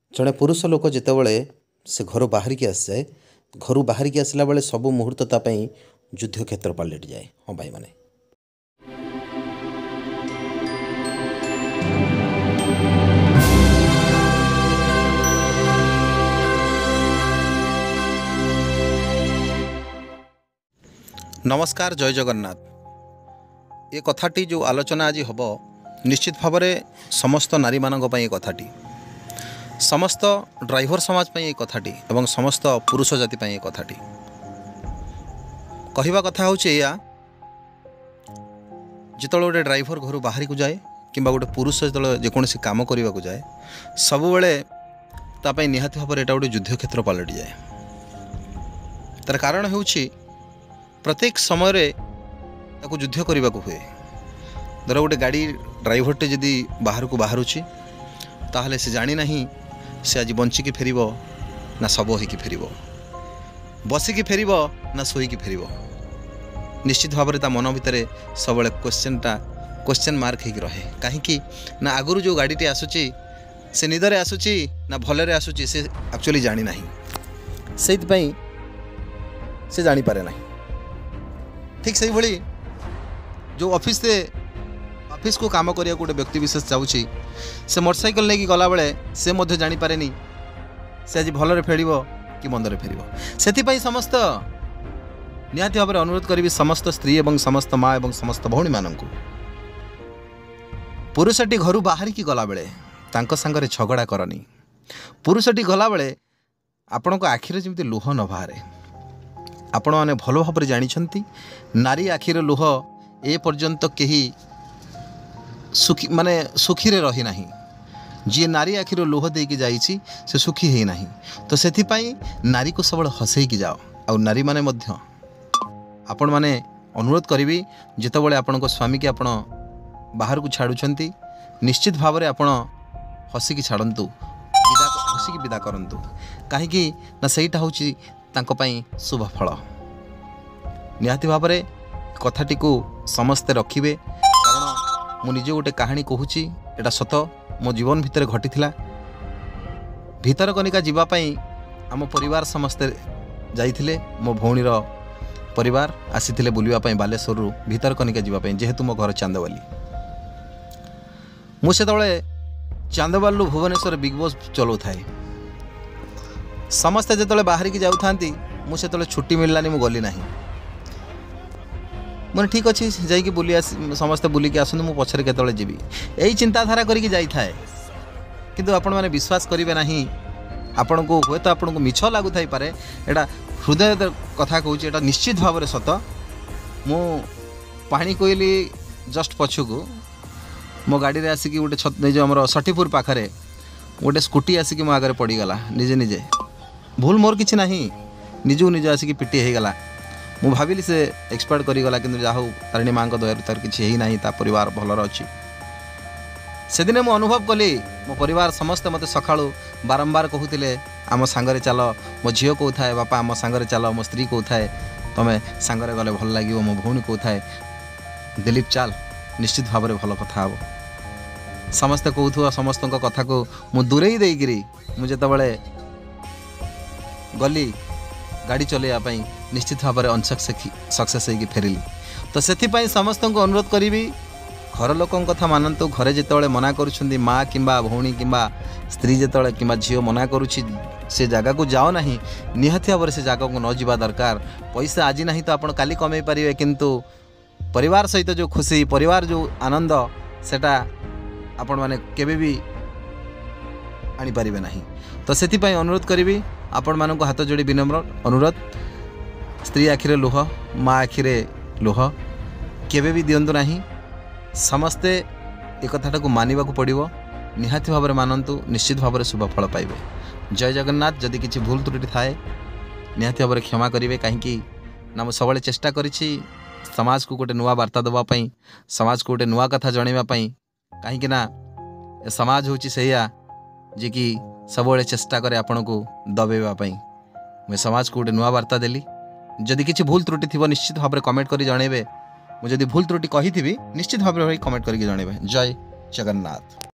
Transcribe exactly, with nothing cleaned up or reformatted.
जड़े पुरुष लोक जितेबले से घर बाहर की आसी जाए घर बाहर की आसला बेले सब मुहूर्त तापाई युद्ध क्षेत्र पलट जाए। हाँ भाई माने नमस्कार, जय जगन्नाथ। ये कथाटी जो आलोचना आज हम निश्चित भाव में समस्त नारी मानक ये कथाटी, समस्त ड्राइवर समाज ये कथाटी एवं समस्त पुरुष जाति ये कथाटी। कहवा कथा हूँ या जिते गोटे ड्राइवर घर बाहर को जाए कि गोटे पुरुष जो जेकोसी काम करने को जाए सब बेले निहाती भाव में यहाँ गोटे युद्ध क्षेत्र पलटि जाए। तार कारण हूँ प्रत्येक समय रे ताको युद्ध करने को हुए। धर गोटे गाड़ी ड्राइवरटे जदि बाहर को बाहरुची ताहले से जानी नहीं से आज बंचिकी फेर ना शव होइकी फेर, बसिकी फेर ना शोईकी फेर। निश्चित भाव में ता मन भितर सब क्वेश्चनटा क्वेश्चन मार्क हो रहे कहीं ना आगुरी जो गाड़ीटी आसूची से निदरे आसूची ना भलरे आसूची से एक्चुअली जानी ना से से जानी पारे ना। ठीक से भली जो ऑफिस से ऑफिस को काम करिया गोटे व्यक्ति विशेष चाहूँगी से मोटरसाइकेल लेके गला बेले से मध्य जानी पारे नी से आज भलरे फेरिबो कि मंदरे फेरिबो। सेथिपई समस्त निहाती भाव में अनुरोध करी समस्त स्त्री एवं समस्त माँ एवं समस्त भौणी मानक पुरुषटी घर बाहर की गला बेले तांको संगरे झगड़ा करनी। पुरुषटी गला बेले आपण को आखिरे जमिति लुह न बाहरे। आपण मैंने भल भाव में जानी नारी आखिर लुह ए पर्यंत कहीं सुखी माने सुखी रे रही नहीं। जी नारी आखिर लुह दे जाइए से सुखी है नहीं। तो सेथिपाई नारी को सब हसई की जाओ। आ नारी माने मध्य आपण माने अनुरोध करी जिते बड़े आपण को स्वामी की आपण बाहर को छाड़ुंट निश्चित भाव में आपण हसिकी छाड़तु विदा हसिकी विदा करंतु कहीं ना सहीटा हूँ तांको पाई शुभ फल। निहाती भाव में कथाटी को समस्ते रखिए कारण मु निजे गोटे कहानी कहूची एटा सत मो जीवन भितर घटी थिला। भितरकनिका जीवापाई आम परिवार समस्ते जाइथिले। मो भौणीर परिवार आसीथिले बुलिबा पाई बालेश्वर भितरकनिका जीवापाई जेहेतु मो घर चांदवाली। मु सेतबेले चांदवालू भुवनेश्वर बिग बॉस चलो थाए। समस्ते जो बाहर की जाऊँ मुझे छुट्टी मिललानी मु गली ना मैंने ठीक अच्छे जाकि बुली समस्ते बुलिकी आसतु मु पछरे केतले जीवी यही चिंताधारा करके जाई थाए। किंतु आपण मैंने विश्वास करेंगे ना आपण को हे तो आपन को मिछ लागू थाई पारे एटा हृदय कथा कहूँ एटा निश्चित भाव में सत। मु पानी कोइली जस्ट पछकू मो गाड़ी रे आसिकी गोटे छत जो आम सठीपुर पाखरे गोटे स्कूटी आसिकी मो आगे पड़गला निजे निजे भूल मोर किसी ना निजू निज आसिक पिटी होगला। मु भाविली से एक्सपायर करीगला कि जा तारिणी माँ दया तार किसी ना ता परिवार भलर अच्छी। से दिन मु अनुभव कली मो परिवार समस्ते मत सका बारंबार कहते आम सांगरे चल मो झील कौ थाए बापा आम सांगरे चल मो स्त्री कौ थाए तुम सांगरे गले भल लगे मो भौणी कौ थाए दिलीप चाल निश्चित भाव में भल कथा हे। समस्ते कहूथुआ समस्त कथा को मु दूरे देकरी मुझे गली गाड़ी चलैयापाई निश्चित भाव में अनसक्सेस होगी फेरिली। तो से समस्त को अनुरोध करी घर लोक कथा मानतु। घरे जिते मना करुँच माँ कि भौणी कि स्त्री जिते कि झील मना करुँची से जगह को जाओ ना निहाती भाव से जगह को न जावा दरकार। पैसा आज ना तो आप काली कमे पारे किंतु परिवार सहित जो खुशी परिवार जो आनंद सेटा आपण माने केबे भी आनी पारिबे नहीं। तो सेति पई अनुरोध करी आपण मानक हाथ जोड़ी विनम्र अनुरोध स्त्री आखिरे लुह माँ आखिरे लुह केबे भी दियंतु नहीं। समस्ते एक कथाटा को मानिबा को पड़िबो निहाती भाव में मानतु निश्चित भाव में शुभ फल पाइबे। जय जगन्नाथ। जदि किछि भूल त्रुटि थाए निहाती भाव में क्षमा करिवे कहीं ना मु सबले चेष्टा करिछि समाज को गोटे नुआ वार्ता देवाई समाज को गोटे नुआ कथा जनवाई कहीं ना समाज हूँ से जी कि सब चेष्टा करे आपण को दबेवाई मुझे समाज को गोटे नुआ वार्ता देली। जदि किसी भूल त्रुटि थी निश्चित भाव में कमेंट कर जनइबे। मुझे भूल त्रुटि कही निश्चित भाव में कमेंट करके जनइबे। जय जगन्नाथ।